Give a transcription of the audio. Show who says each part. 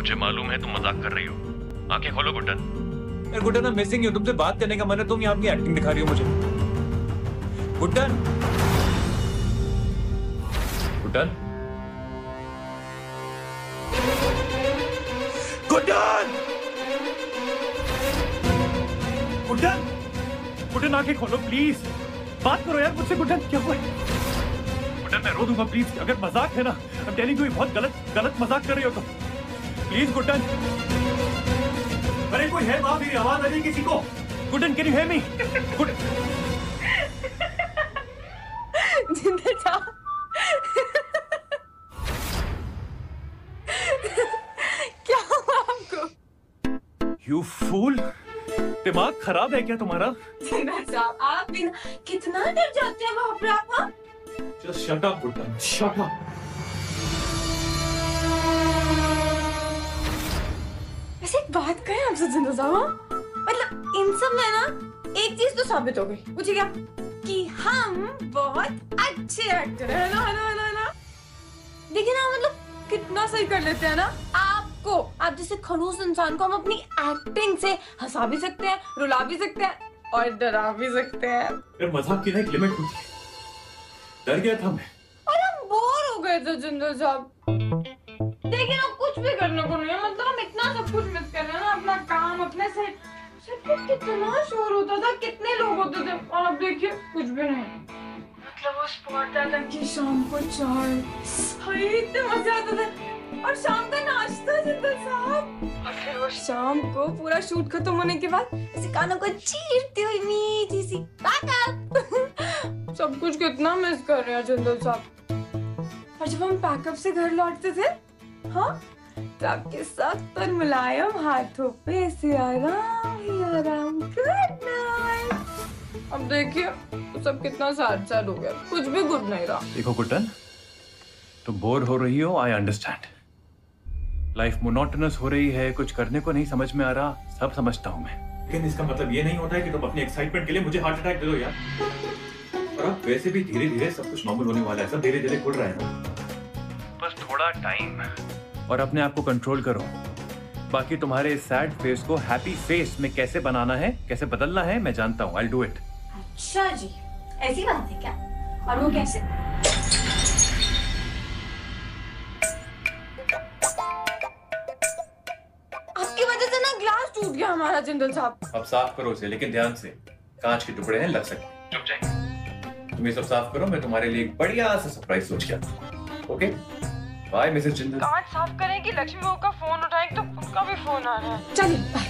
Speaker 1: मुझे मालूम है तुम मजाक कर रही हो। आंखें खोलो गुड्डन।
Speaker 2: यार गुड्डन, मैं मिसिंग यू। तुमसे बात करने का मन है, तुम यहाँ अपनी एक्टिंग दिखा रही हो मुझे। गुड्डन, गुड्डन, गुड्डन, गुड्डन, गुड्डन आंखें खोलो प्लीज। बात करो यार मुझसे। गुड्डन क्या हुआ? गुड्डन मैं रो दूंगा प्लीज। अगर मजाक है ना, I'm telling you, बहुत गलत मजाक कर रही हो तुम। प्लीज गुड्डन। अरे कोई है वहां? मेरी आवाज आ रही किसी को? Guddan can you hear me?
Speaker 3: जिंदा जा। क्या हुआ आपको?
Speaker 2: You fool! दिमाग खराब है क्या तुम्हारा?
Speaker 3: जिंदा जा। आप भी कितना डर जाते हैं वहां पर आप? हाँ?
Speaker 2: Just shut up, Guddan, shut up.
Speaker 3: वैसे एक बात कहें आपसे जिंदा जा, मतलब इन सब में ना एक चीज तो साबित हो गई। मुझे क्या कि हम बहुत अच्छे एक्टर हैं ना, है ना? देखिए ना, मतलब कितना सही कर लेते हैं ना। आप जैसे खड़ूस इंसान को हम अपनी एक्टिंग से हंसा भी सकते हैं, रुला भी सकते हैं और डरा भी सकते हैं।
Speaker 2: यार मजाक की ना एक लिमिट होती है। डर गया था मैं।
Speaker 3: और हम बोर हो गए थे जिंदल साहब। देखिए ना, कुछ भी करने को नहीं है। मतलब हम इतना सब कुछ मिस कर रहे हैं ना, अपना काम, अपने से कितना शोर होता था, कितने लोग होते थे, और अब देखिए कुछ भी नहीं। मतलब वो स्पॉट आता कि शाम को चाय, हाय इतने मजे आते थे। और शाम का नाश्ता जिंदल साहब, और फिर वो शाम को पूरा शूट खत्म होने के बाद ऐसे कानों को चीरती हुई मीठी सी पैकअप। सब कुछ कितना मिस कर रहे हैं जिंदल साहब। और जब हम पैकअप से घर लौटते थे, हाँ, तो आपके सख्त और मुलायम हाथों पे ऐसे आराम ही आराम। Good night. अब देखिए तो सब कितना सैड हो गया, कुछ भी गुड नहीं रहा।
Speaker 2: देखो गुड्डन, तुम बोर हो रही हो, आई अंडरस्टैंड। लाइफ मोनोटोनस हो रही है, कुछ करने को नहीं समझ में आ रहा, सब समझता हूँ मैं। लेकिन इसका मतलब ये नहीं होता है कि तुम अपनी एक्साइटमेंट के लिए मुझे हार्ट अटैक दे दो यार। और अब वैसे भी धीरे धीरे सब कुछ नॉर्मल होने वाला है, सब धीरे धीरे खुल रहा है ना। बस थोड़ा टाइम और अपने आप को कंट्रोल करो। बाकी तुम्हारे सैड फेस को हैप्पी फेस में कैसे बनाना है, कैसे बदलना है, मैं जानता हूँ। I'll do it।
Speaker 3: अच्छा जी, ऐसी बात है क्या? और वो कैसे? आपकी वजह से ना ग्लास टूट गया हमारा जिंदल साहब।
Speaker 2: अब साफ करो उसे, लेकिन ध्यान से। कांच के टुकड़े हैं, लग सकते। चुप जाए। तुम ये सब साफ करो, मैं तुम्हारे लिए एक बढ़िया सा सरप्राइज सोच के आता हूँ। Okay bye Mrs Jindal.
Speaker 3: कांच साफ करें कि लक्ष्मी बहू का फोन उठाएं, तो उनका भी फोन आ रहा है। चलिए बाय।